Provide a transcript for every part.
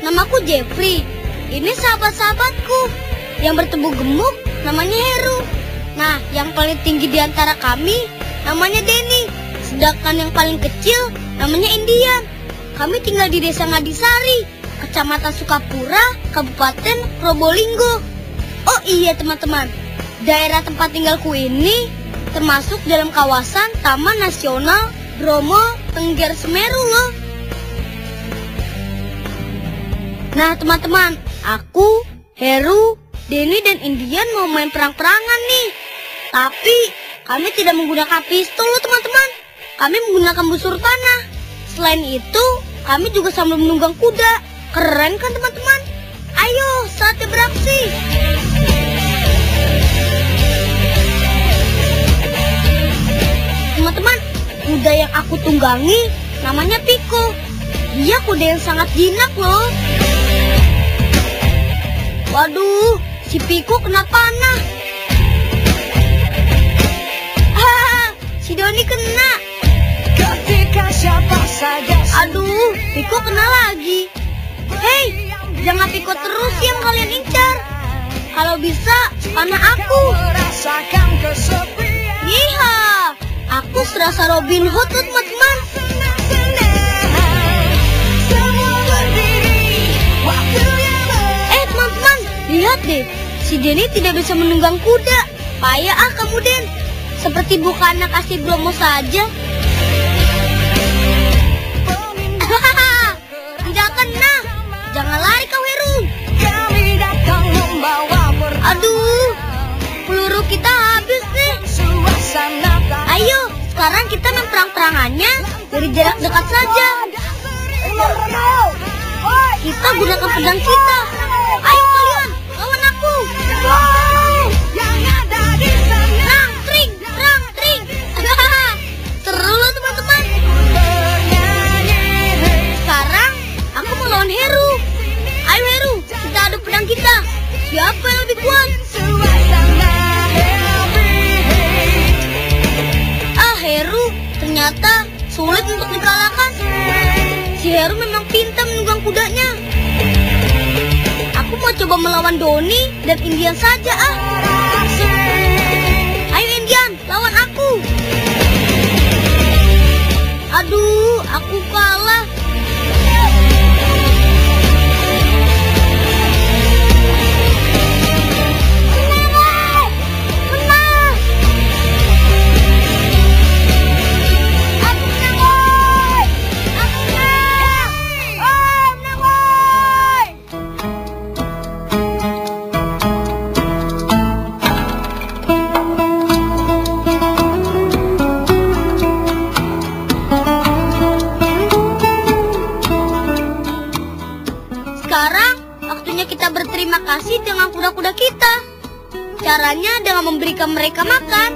namaku Jeffrey. Ini sahabat-sahabatku. Yang bertubuh gemuk namanya Heru. Nah, yang paling tinggi di antara kami namanya Denny. Sedangkan yang paling kecil namanya Indian. Kami tinggal di Desa Ngadisari, Kecamatan Sukapura, Kabupaten Probolinggo. Oh iya teman-teman, daerah tempat tinggalku ini termasuk dalam kawasan Taman Nasional Bromo Tengger Semeru loh. Nah teman-teman, aku, Heru, Denny dan Indian mau main perang-perangan nih. Tapi kami tidak menggunakan pistol loh teman-teman. Kami menggunakan busur panah. Selain itu, kami juga sambil menunggang kuda. Keren kan teman-teman? Ayo, saatnya beraksi. Teman-teman, kuda yang aku tunggangi namanya Piko. Dia kuda yang sangat jinak loh. Waduh, si Piko kena panah. Si Doni kena. Aduh, Piko kena lagi. Hei, jangan Piko terus yang kalian incar. Kalau bisa, panah aku. Yiha, aku serasa Robin Hood tuh teman-teman. Teman-teman, lihat deh, si Denny tidak bisa menunggang kuda. Payah kamu Den, seperti bukan anak asli Bromo saja. Tidak kena. Jangan lari kau Heru. Aduh, peluru kita habis nih. Ayo, sekarang kita main perang-perangannya dari jarak dekat saja. Kita gunakan pedang kita. Ayo kalian, lawan aku. Perang, tring, perang, tring. Seru loh teman-teman. Sekarang aku mau lawan Heru. Ayo Heru, kita adu pedang kita. Siapa yang lebih kuat? Heru ternyata sulit untuk dikalahkan. Si Heru memang pintar menunggang kudanya. Aku mau coba melawan Doni dan Indian saja Ayo Indian, lawan aku. Aduh, aku kalah. Sekarang waktunya kita berterima kasih dengan kuda-kuda kita. Caranya dengan memberikan mereka makan.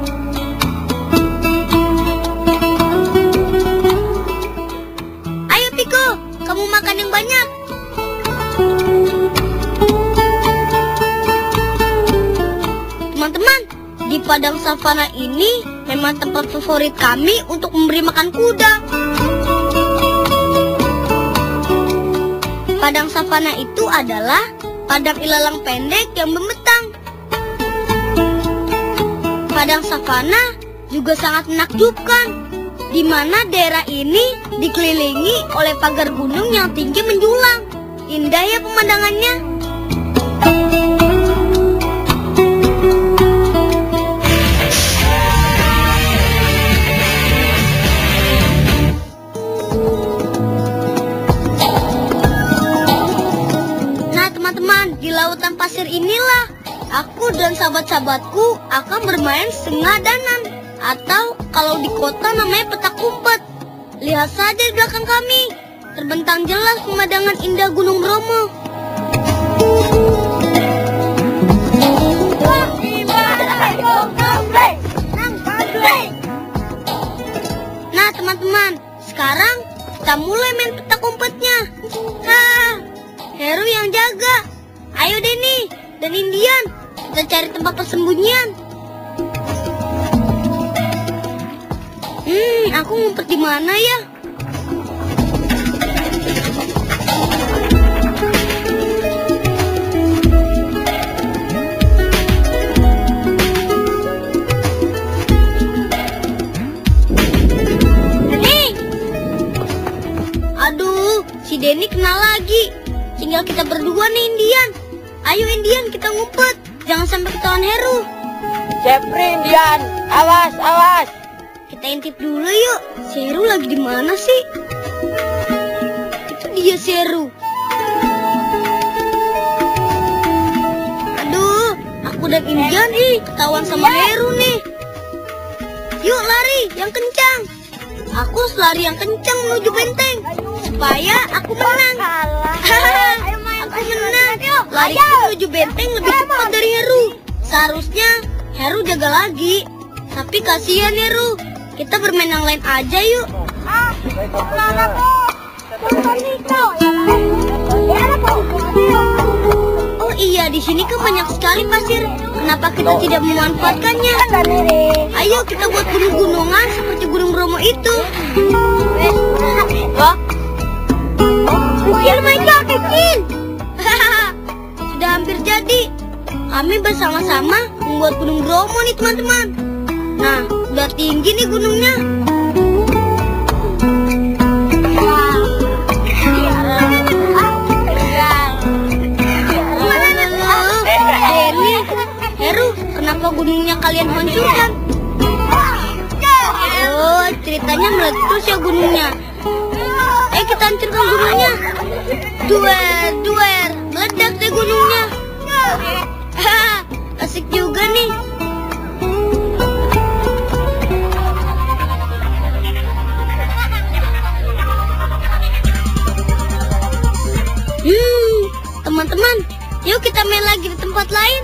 Ayo Piko, kamu makan yang banyak. Teman-teman, di padang savana ini memang tempat favorit kami untuk memberi makan kuda. Padang savana itu adalah padang ilalang pendek yang membentang. Padang savana juga sangat menakjubkan, di mana daerah ini dikelilingi oleh pagar gunung yang tinggi menjulang. Indah ya pemandangannya. Di lautan pasir inilah aku dan sahabat-sahabatku akan bermain sengadanan, atau kalau di kota namanya petak umpet. Lihat saja di belakang kami, terbentang jelas pemandangan indah Gunung Bromo. Nah teman-teman, sekarang kita mulai main petak umpetnya. Heru yang jaga. Ayo Denny dan Indian, kita cari tempat persembunyian. Aku ngumpet di mana ya? lagi. Tinggal kita berdua nih Indian. Ayo Indian, kita ngumpet. Jangan sampai ketahuan Heru. Jepri Indian, awas, awas. Kita intip dulu yuk. Si Heru lagi di mana sih? Itu dia si Heru. Aduh, aku dan Indian ketahuan sama Heru nih. Yuk lari, yang kencang. Aku harus lari yang kencang menuju benteng supaya aku menang. Aku menang. Lari menuju benteng lebih cepat dari Heru. Seharusnya Heru jaga lagi. Tapi kasihan Heru. Kita bermain yang lain aja yuk. Oh iya, di sini kan banyak sekali pasir. Kenapa kita tidak memanfaatkannya? Ayo kita buat gunung-gunungan seperti Gunung Bromo itu. Kecil mereka, kecil. Sudah hampir jadi. Kami bersama-sama membuat Gunung Bromo nih teman-teman. Nah, udah tinggi nih gunungnya. Heru, kenapa gunungnya kalian hancurkan? Oh, ceritanya meletus ya gunungnya. Kita hancurkan gunungnya. Duer, meledak deh gunungnya. Asik juga nih. Teman-teman, yuk kita main lagi di tempat lain.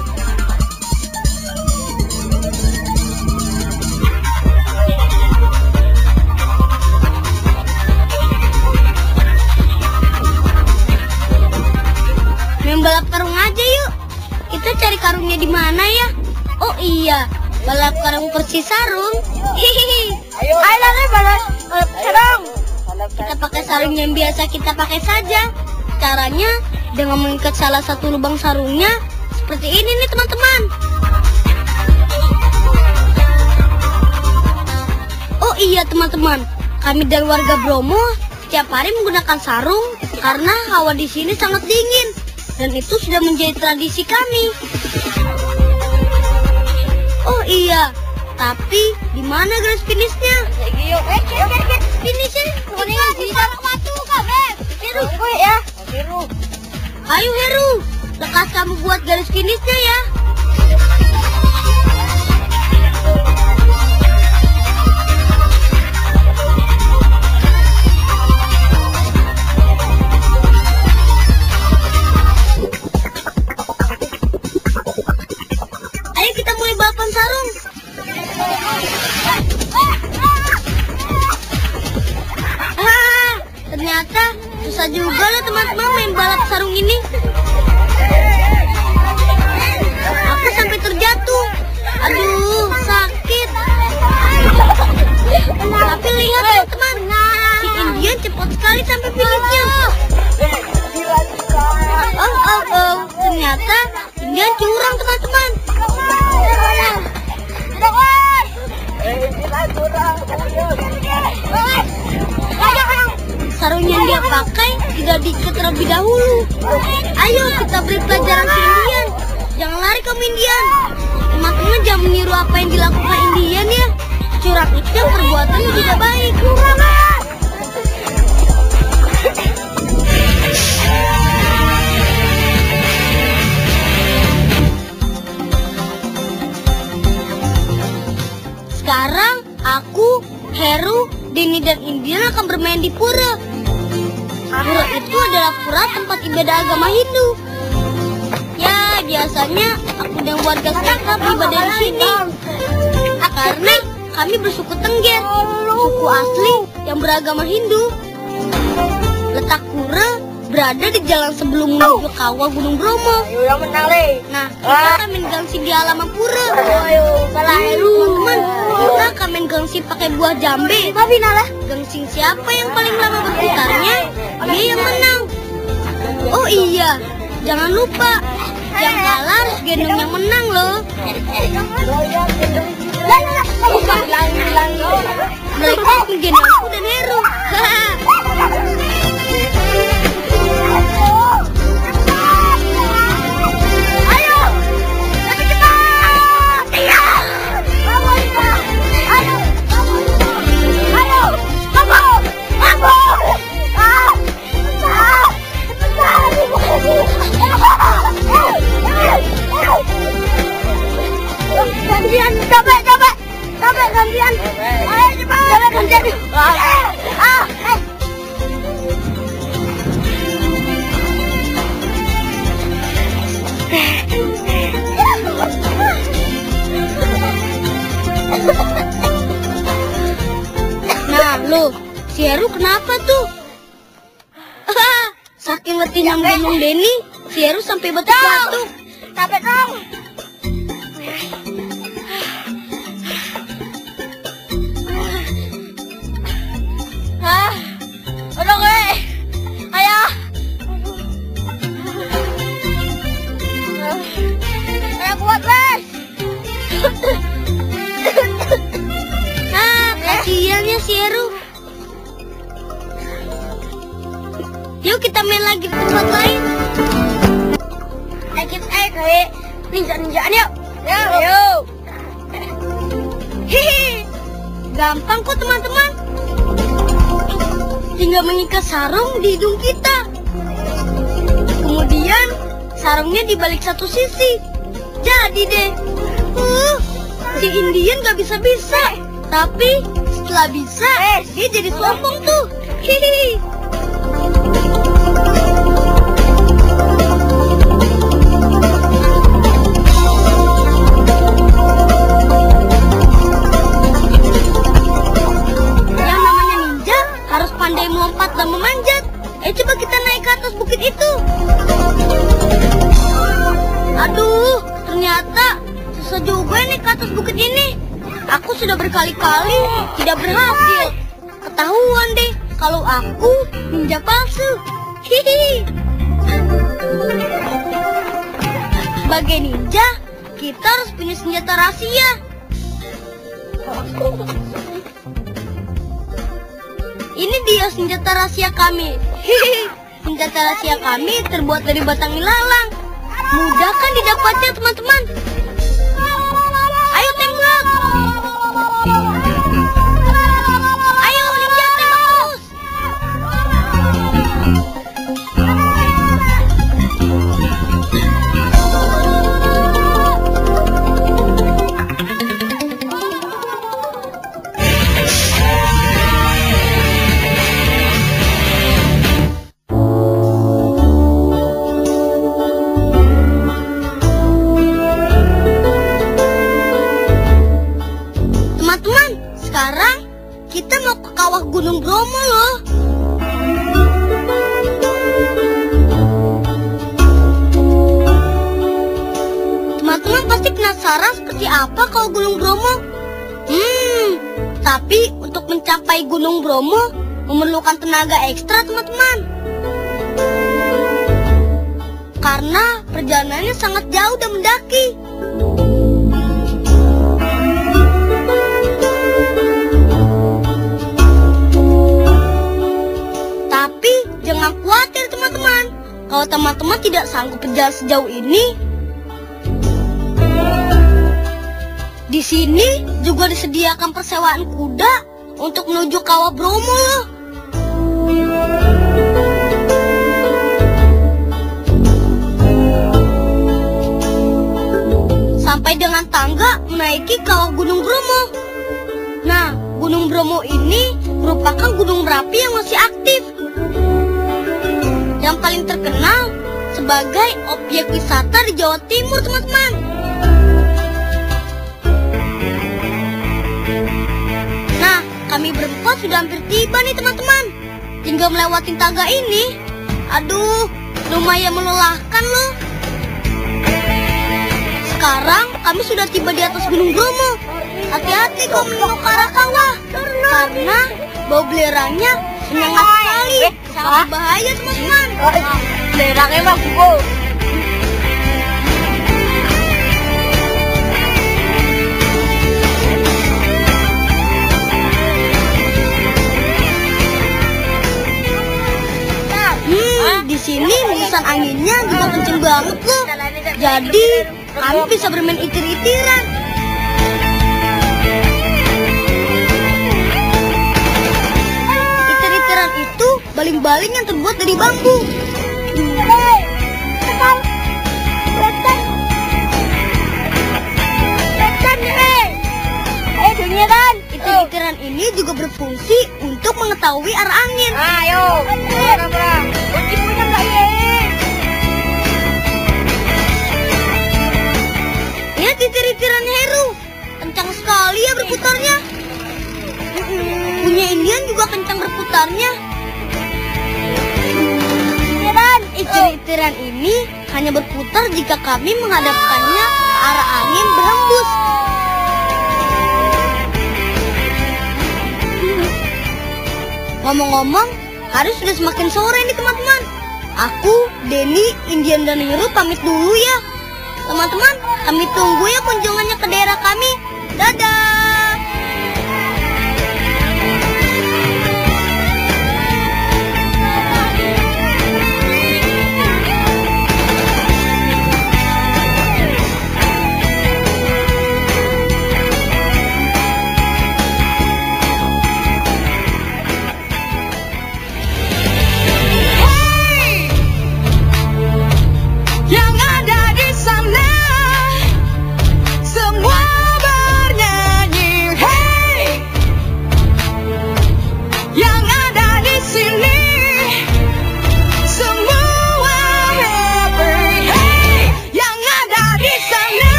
Main balap karung aja yuk. Kita cari karungnya di mana ya? Oh iya, balap karung persis sarung. Hihihi. Ayo lari balap sarung. Kita pakai sarung yang biasa kita pakai saja. Caranya dengan mengikat salah satu lubang sarungnya seperti ini nih teman-teman. Oh iya teman-teman, kami dan warga Bromo setiap hari menggunakan sarung karena hawa di sini sangat dingin dan itu sudah menjadi tradisi kami. Oh iya, tapi di mana garis finishnya? Finishnya di sarung batu Heru, ya. Ayo Heru, lekas kamu buat garis finishnya ya. Ayo kita mulai balapan sarung. Ternyata susah juga loh teman-teman main balap sarung ini. Aku sampai terjatuh. Aduh, sakit. Tapi lihat teman-teman, si Indian cepat sekali sampai finishnya. Oh, ternyata Indian curang teman-teman. Sarung yang dia pakai tidak diikat terlebih dahulu. Ayo kita beri pelajaran ke Indian. Jangan lari kamu Indian. Teman-teman jangan meniru apa yang dilakukan Indian ya. Curang itu perbuatan yang tidak baik. Sekarang aku, Heru, Denny dan Indian akan bermain di pura. Pura itu adalah pura tempat ibadah agama Hindu. Ya, biasanya aku dan warga sekitar beribadah di sini. Karena kami bersuku Tengger, suku asli yang beragama Hindu. Letak pura berada di jalan sebelum menuju kawah Gunung Bromo. Nah, kita akan main gangsi di halaman pura. Teman-teman, kita akan main gangsi pakai buah jambe. Gangsi siapa yang paling lama berputarnya, dia yang menang. Oh iya, jangan lupa, yang kalah harus gendong yang menang loh. Mereka menggendong aku dan Heru. Heru kenapa tuh? Saking letihnya menggendong Denny, si Heru sampai batuk-batuk. Capek dong. Udah gue. Ayo. Ayo kuat, guys. Kasiannya si Heru. Yuk kita main lagi di tempat lain. Kayak ninja-ninjaan yuk. Yuk. Hehe. Gampang kok teman-teman. Tinggal mengikat sarung di hidung kita. Kemudian sarungnya dibalik satu sisi. Jadi deh. Si Indian gak bisa-bisa. Tapi setelah bisa, dia jadi sombong tuh. Hihi. Yang namanya ninja harus pandai melompat dan memanjat. Coba kita naik ke atas bukit itu. Aduh, ternyata susah juga nih ke atas bukit ini. Aku sudah berkali-kali tidak berhasil. Ketahuan deh kalau aku ninja palsu. Hihi. Sebagai ninja, kita harus punya senjata rahasia. Ini dia senjata rahasia kami. Hihi. Senjata rahasia kami terbuat dari batang ilalang. Mudah kan didapatnya teman-teman? Ayo tembak. Ayo ninja tembak terus. Teman-teman, sekarang kita mau ke kawah Gunung Bromo loh. Teman-teman pasti penasaran seperti apa kawah Gunung Bromo? Tapi untuk mencapai Gunung Bromo memerlukan tenaga ekstra teman-teman. Karena perjalanannya sangat jauh dan mendaki. Tapi jangan khawatir teman-teman. Kalau teman-teman tidak sanggup berjalan sejauh ini, di sini juga disediakan persewaan kuda untuk menuju kawah Bromo loh. Sampai dengan tangga menaiki kawah Gunung Bromo. Nah, Gunung Bromo ini merupakan gunung berapi yang masih aktif. Yang paling terkenal sebagai objek wisata di Jawa Timur, teman-teman. Nah, kami berempat sudah hampir tiba nih, teman-teman. Tinggal melewati tangga ini. Aduh, lumayan melelahkan loh. Sekarang kami sudah tiba di atas Gunung Bromo. Hati-hati kau menuju ke arah kawah. Karena bau belerangnya menyengat sekali. Sangat bahaya teman-teman. Belerangnya mah bu. Di sini hembusan anginnya juga kenceng banget loh. Jadi kami bisa bermain itir-itiran. Itir-itiran itu baling-baling yang terbuat dari bambu. Itir-itiran ini juga berfungsi untuk mengetahui arah angin. Ayo, Lihat itir-itiran Heru, kencang sekali ya berputarnya. Punya Indian juga kencang berputar cairan ini hanya berputar jika kami menghadapkannya ke arah angin berhembus. Ngomong-ngomong, hari sudah semakin sore nih teman-teman. Aku, Denny, Indian, dan Heru pamit dulu ya. Teman-teman, kami tunggu ya kunjungannya ke daerah kami. Dadah!